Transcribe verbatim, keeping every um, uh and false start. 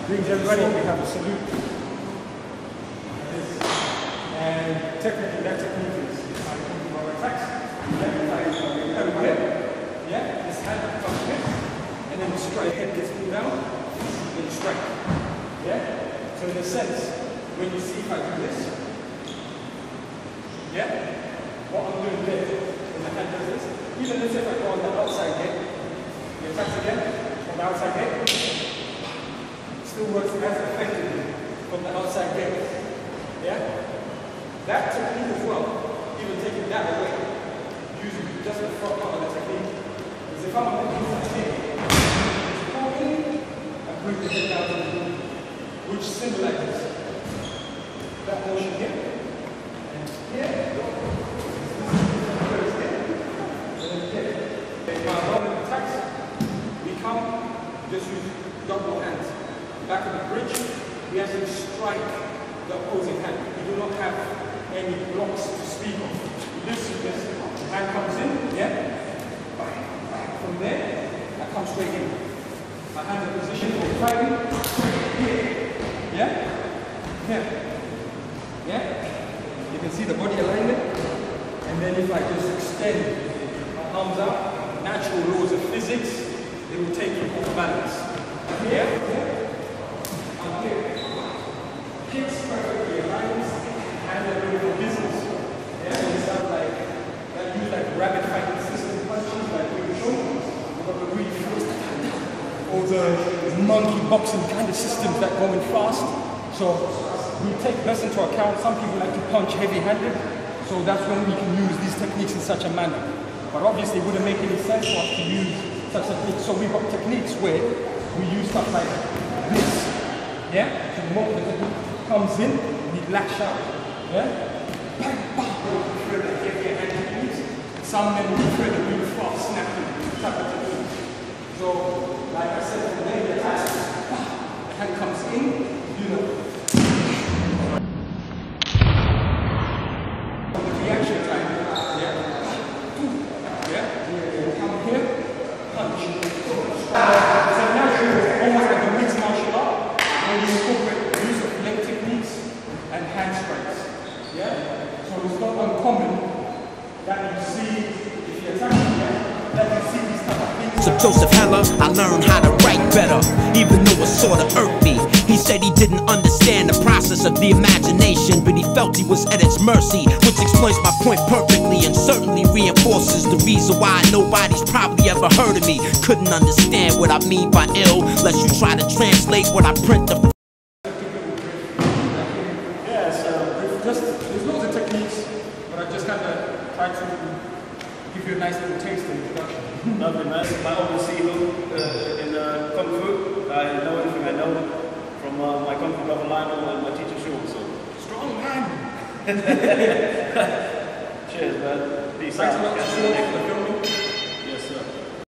Brings everybody, we have a salute. And technically, that technique is how you think about attacks. Yeah, this hand comes in, and then you strike. Head gets pulled down, then you strike. Yeah? So in a sense, when you see if I do this, yeah? What I'm doing there, when the hand does this, even let's say if I go on the outside gate, the attacks again, on the outside gate, still works as effectively from the outside gate. Yeah? That technique as well, even taking that away, using just the front part of the technique, is if I'm on the inside gate, pull in and bring the head down to the knee, which symbolizes that motion here. And here, if I'm running attacks, we come, just use double hands. Back of the bridge, we actually strike the opposing hand. We do not have any blocks to speak of. This is just, the hand comes in, yeah? From there, I come straight in. My hand in position for fighting, here, yeah? Here, yeah? You can see the body alignment, and then if I just extend my arms out, natural laws of physics, it will take you off balance. Here, yeah? Kicks perfectly aligned and they're doing for business. Yeah, so it sounds like that use like rapid fighting system punches like we were showing. We've got the really fast or the monkey boxing kind of systems that go in fast. So we take this into account. Some people like to punch heavy-handed, so that's when we can use these techniques in such a manner. But obviously it wouldn't make any sense for us to use such techniques. So we've got techniques where we use stuff like this. Yeah? So the moment the technique comes in, we lash out. Yeah? Bang, bang. Prefer the heavier hand techniques. Some men prefer the really fast snapping type of technique. So, like I said, from there, the attack, the hand comes in, you know. The reaction time. Yeah? Yeah? You come here, punch. It's a natural, almost like a mixed martial art, where you incorporate use of leg techniques and hand strikes. Yeah? So it's not uncommon that you see, if you're attacking, yeah, that you see these type of things. So Joseph Heller, I learned how to write better, even though it sort of irked me. He said he didn't understand the process of the imagination, but he felt he was at its mercy, which explains my point perfectly and certainly reinforces the reason why nobody's probably ever heard of me. Couldn't understand what I mean by ill, unless you try to translate what I print the Just, there's loads of techniques, but I just kind of try to give you a nice little taste of introduction. Lovely, man. My overseas hook uh, in uh, Kung Fu. I know everything I know from uh, my Kung Fu brother Lionel and my teacher Sean. So strong man. Cheers, man. Peace Thanks out. a lot.